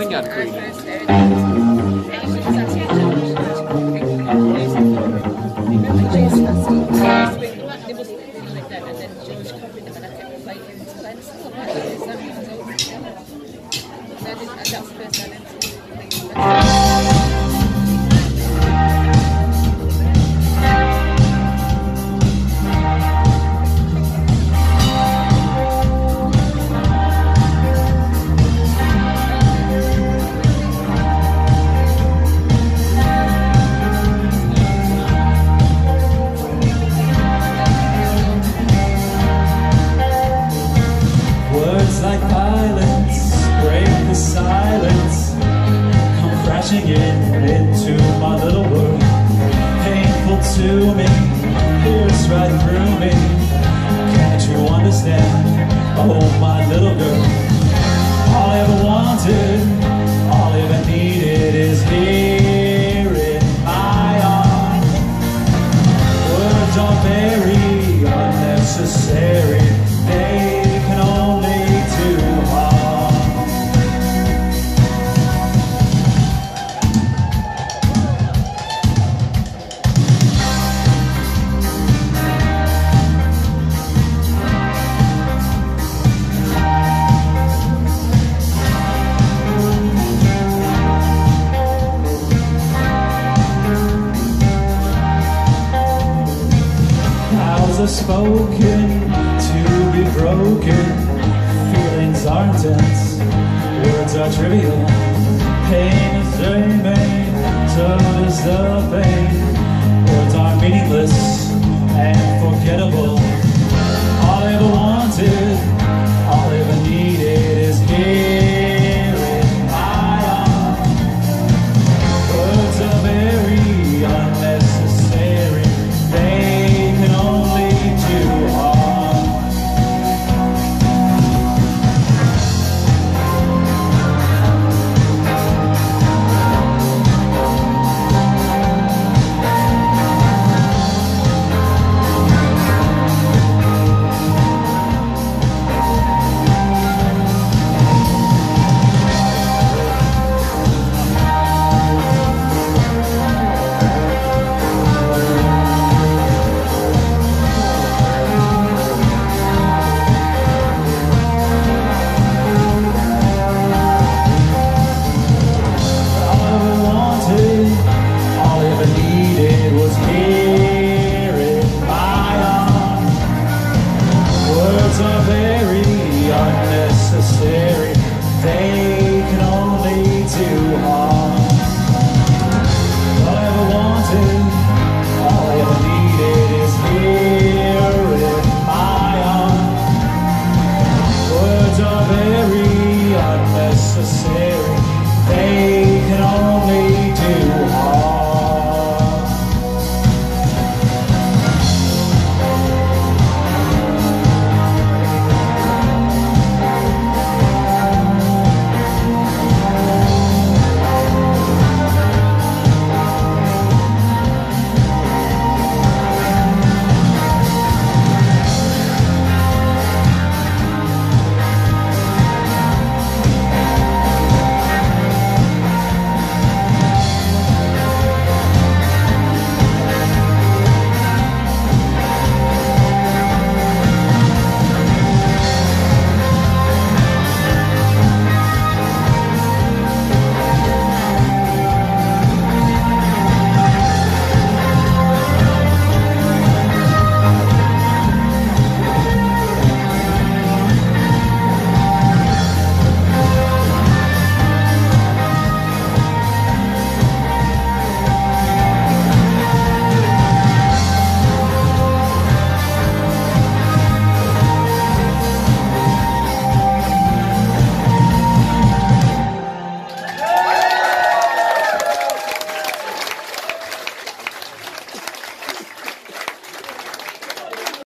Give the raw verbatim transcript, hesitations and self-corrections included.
Scan Queen. Like violence, break the silence, come crashing in into my little world. Painful to me, pierce right through me. Can't you understand? Oh, my little girl. All I ever wanted, all I ever needed is here in my arms. Words are very unnecessary. They can only are spoken to be broken. Feelings are intense, words are trivial. Pain is dreaming, so is the pain. Words are meaningless and forgettable. All I ever wanted, all I ever needed is here in my arms. Words are very unnecessary. They can only do harm. Are very unnecessary. They can only do harm. All I ever wanted, all I ever needed is here in my arms. Words are very unnecessary.